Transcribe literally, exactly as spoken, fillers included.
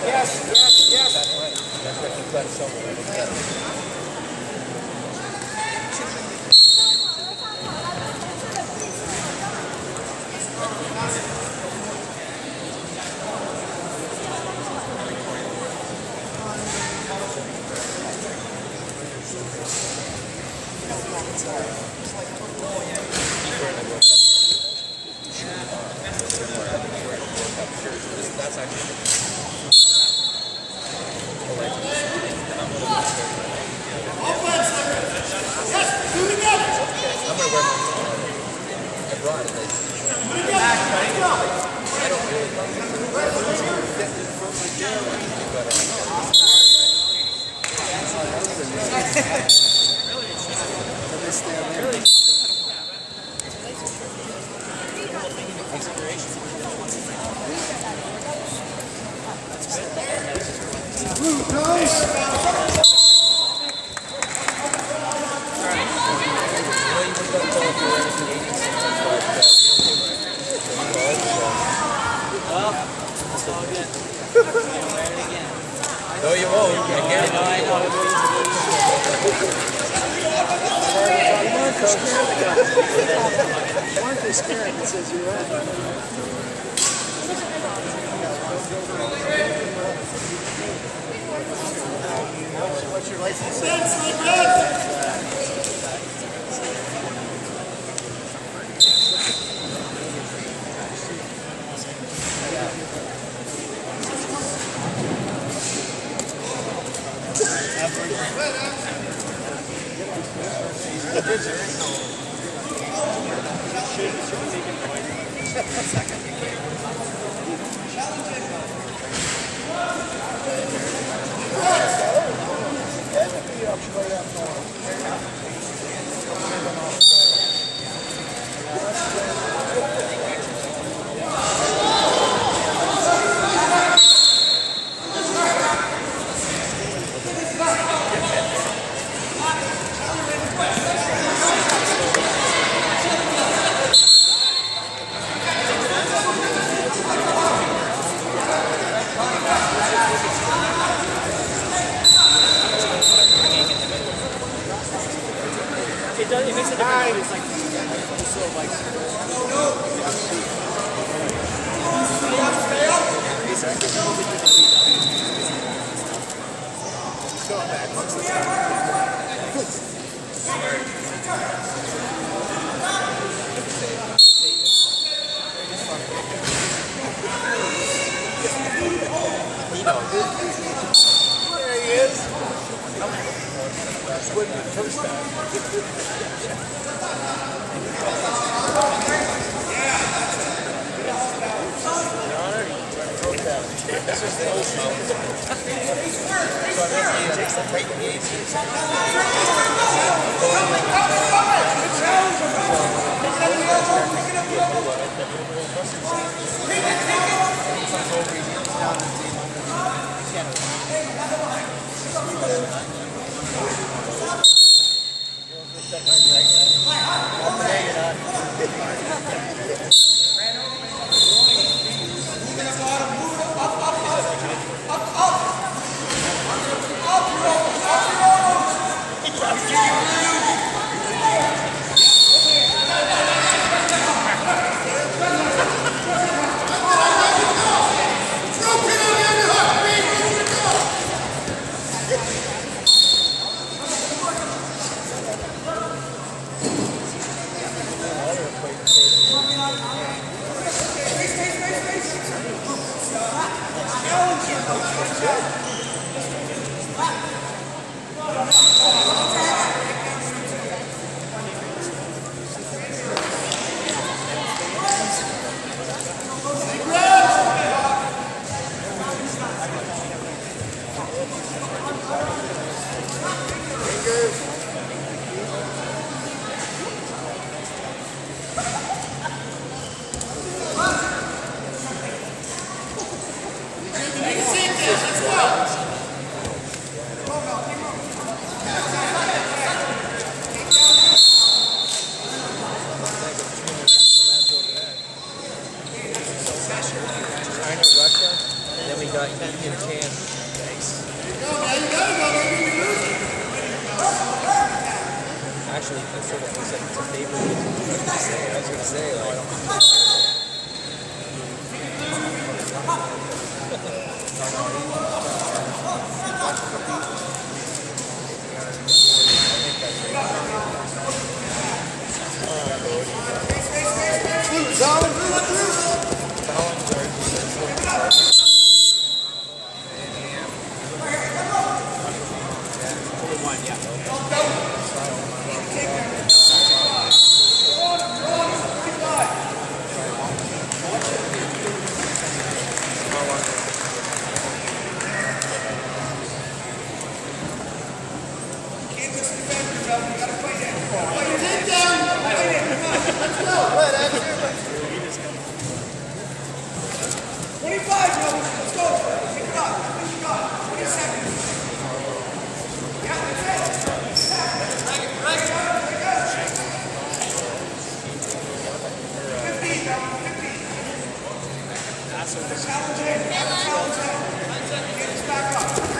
Yes, yes, yes. That's right. That's right. Keep that somewhere. That's actually I'm gonna wear my I brought it. I don't really like no, you won't. I guarantee you. I know. Mark is scared and says you're right. What's your license say? It does. It makes a difference. It's like just sort of like. He knows. There he is. That's when you first time. Your Honor, this is the old smoke. So basically, takes the freight gauge. not you didn't get a chance. Actually, it sort of looks like it's a favor. I was gonna say, like. twenty-five, let's go. Pick it up. Pick it up. twenty seconds. Yeah, that's it. Right, right. fifteen, fifteen. Challenge it. Challenge it. Get this back up.